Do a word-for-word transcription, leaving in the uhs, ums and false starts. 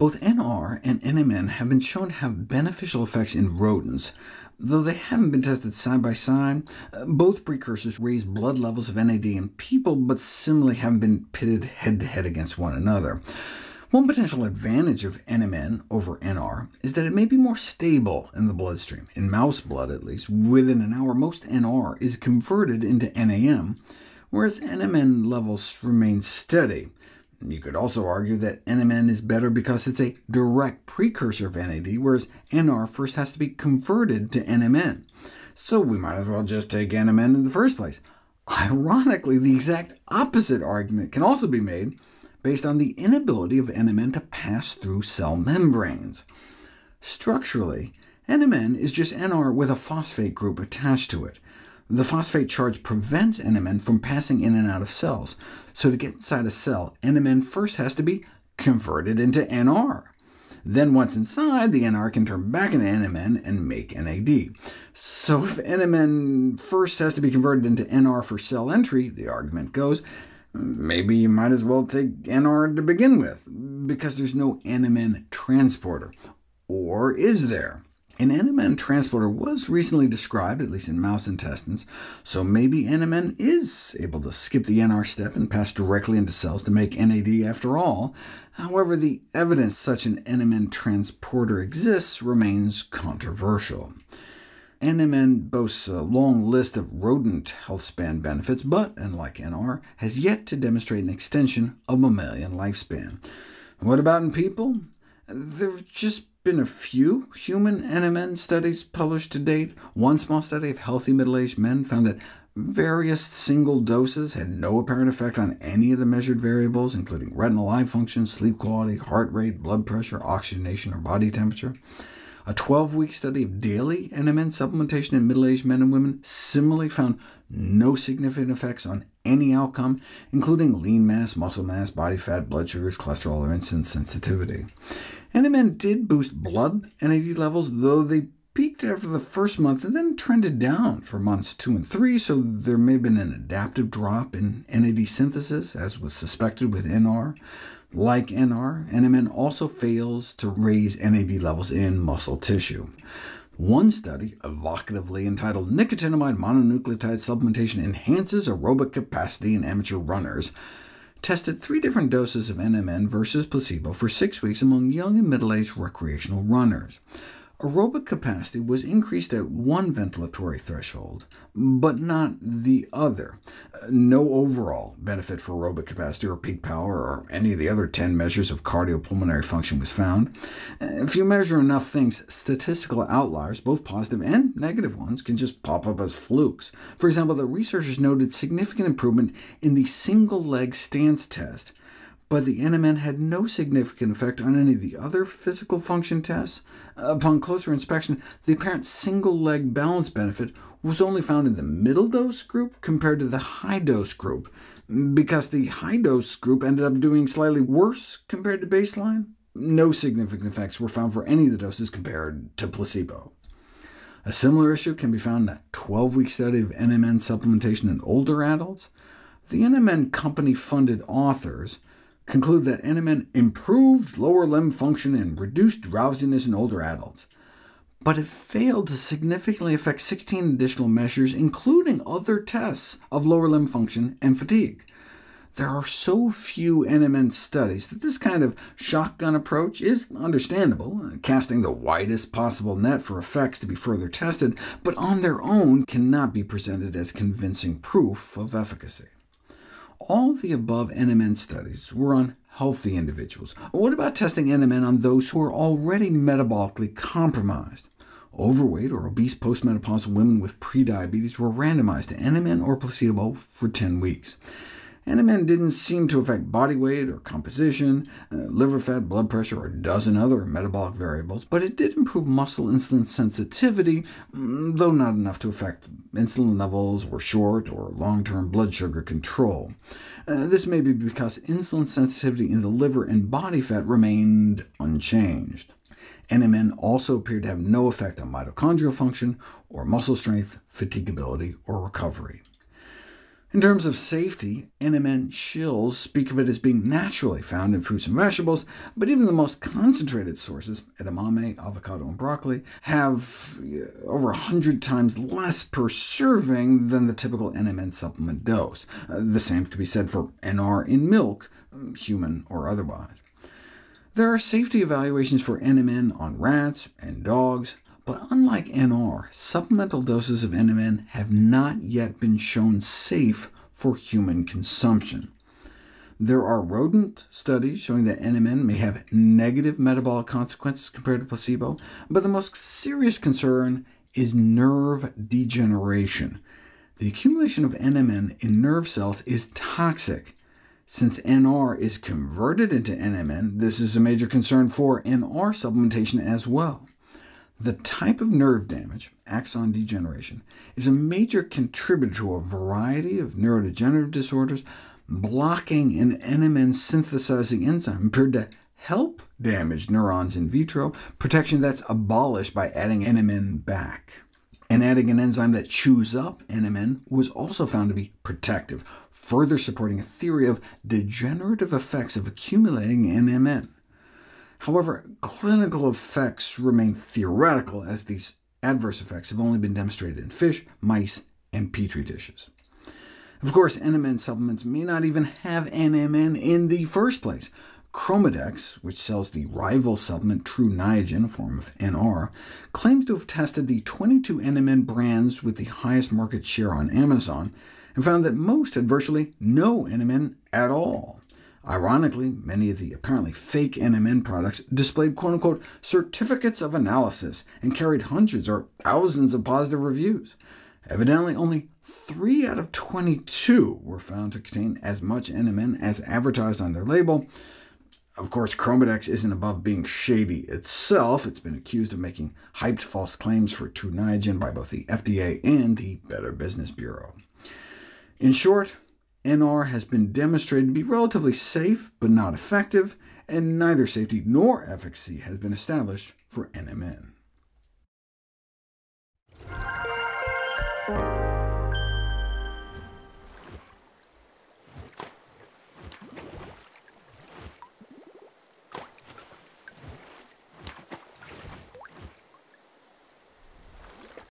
Both N R and N M N have been shown to have beneficial effects in rodents, though they haven't been tested side by side. Both precursors raise blood levels of N A D in people, but similarly haven't been pitted head-to-head against one another. One potential advantage of N M N over N R is that it may be more stable in the bloodstream. In mouse blood, at least, within an hour, most N R is converted into N A M, whereas N M N levels remain steady. You could also argue that N M N is better because it's a direct precursor of N A D, whereas N R first has to be converted to N M N. So we might as well just take N M N in the first place. Ironically, the exact opposite argument can also be made based on the inability of N M N to pass through cell membranes. Structurally, N M N is just N R with a phosphate group attached to it. The phosphate charge prevents N M N from passing in and out of cells, so to get inside a cell, N M N first has to be converted into N R. Then once inside, the N R can turn back into N M N and make N A D. So if N M N first has to be converted into N R for cell entry, the argument goes, maybe you might as well take N R to begin with, because there's no N M N transporter. Or is there? An N M N transporter was recently described, at least in mouse intestines, so maybe N M N is able to skip the N R step and pass directly into cells to make N A D after all. However, the evidence such an N M N transporter exists remains controversial. N M N boasts a long list of rodent health span benefits, but, unlike N R, has yet to demonstrate an extension of mammalian lifespan. What about in people? There have just been a few human N M N studies published to date. One small study of healthy middle-aged men found that various single doses had no apparent effect on any of the measured variables, including retinal eye function, sleep quality, heart rate, blood pressure, oxygenation, or body temperature. A twelve-week study of daily N M N supplementation in middle-aged men and women similarly found no significant effects on any outcome, including lean mass, muscle mass, body fat, blood sugars, cholesterol, or insulin sensitivity. N M N did boost blood N A D levels, though they peaked after the first month and then trended down for months two and three, so there may have been an adaptive drop in N A D synthesis, as was suspected with N R. Like N R, N M N also fails to raise N A D levels in muscle tissue. One study, evocatively entitled Nicotinamide Mononucleotide Supplementation Enhances Aerobic Capacity in Amateur Runners, tested three different doses of N M N versus placebo for six weeks among young and middle-aged recreational runners. Aerobic capacity was increased at one ventilatory threshold, but not the other. No overall benefit for aerobic capacity or peak power or any of the other ten measures of cardiopulmonary function was found. If you measure enough things, statistical outliers, both positive and negative ones, can just pop up as flukes. For example, the researchers noted significant improvement in the single-leg stance test, but the N M N had no significant effect on any of the other physical function tests. Upon closer inspection, the apparent single-leg balance benefit was only found in the middle-dose group compared to the high-dose group, because the high-dose group ended up doing slightly worse compared to baseline. No significant effects were found for any of the doses compared to placebo. A similar issue can be found in a twelve-week study of N M N supplementation in older adults. The N M N company-funded authors conclude that N M N improved lower limb function and reduced drowsiness in older adults, but it failed to significantly affect sixteen additional measures, including other tests of lower limb function and fatigue. There are so few N M N studies that this kind of shotgun approach is understandable, casting the widest possible net for effects to be further tested, but on their own cannot be presented as convincing proof of efficacy. All the above N M N studies were on healthy individuals. What about testing N M N on those who are already metabolically compromised? Overweight or obese postmenopausal women with prediabetes were randomized to N M N or placebo for ten weeks. N M N didn't seem to affect body weight or composition, uh, liver fat, blood pressure, or a dozen other metabolic variables, but it did improve muscle insulin sensitivity, though not enough to affect insulin levels or short or long-term blood sugar control. Uh, this may be because insulin sensitivity in the liver and body fat remained unchanged. N M N also appeared to have no effect on mitochondrial function, or muscle strength, fatigability, or recovery. In terms of safety, N M N shills speak of it as being naturally found in fruits and vegetables, but even the most concentrated sources, edamame, avocado, and broccoli, have over one hundred times less per serving than the typical N M N supplement dose. Uh, the same could be said for N R in milk, human or otherwise. There are safety evaluations for N M N on rats and dogs, but unlike N R, supplemental doses of N M N have not yet been shown safe for human consumption. There are rodent studies showing that N M N may have negative metabolic consequences compared to placebo, but the most serious concern is nerve degeneration. The accumulation of N M N in nerve cells is toxic. Since N R is converted into N M N, this is a major concern for N R supplementation as well. The type of nerve damage, axon degeneration, is a major contributor to a variety of neurodegenerative disorders. Blocking an N M N synthesizing enzyme appeared to help damaged neurons in vitro, protection that's abolished by adding N M N back. And adding an enzyme that chews up N M N was also found to be protective, further supporting a theory of degenerative effects of accumulating N M N. However, clinical effects remain theoretical, as these adverse effects have only been demonstrated in fish, mice, and petri dishes. Of course, N M N supplements may not even have N M N in the first place. Chromadex, which sells the rival supplement True Niagen, a form of N R, claims to have tested the twenty-two N M N brands with the highest market share on Amazon, and found that most had virtually no N M N at all. Ironically, many of the apparently fake N M N products displayed quote-unquote certificates of analysis and carried hundreds or thousands of positive reviews. Evidently, only three out of twenty-two were found to contain as much N M N as advertised on their label. Of course, Chromadex isn't above being shady itself. It's been accused of making hyped false claims for True Niagen by both the F D A and the Better Business Bureau. In short, N R has been demonstrated to be relatively safe, but not effective, and neither safety nor efficacy has been established for N M N.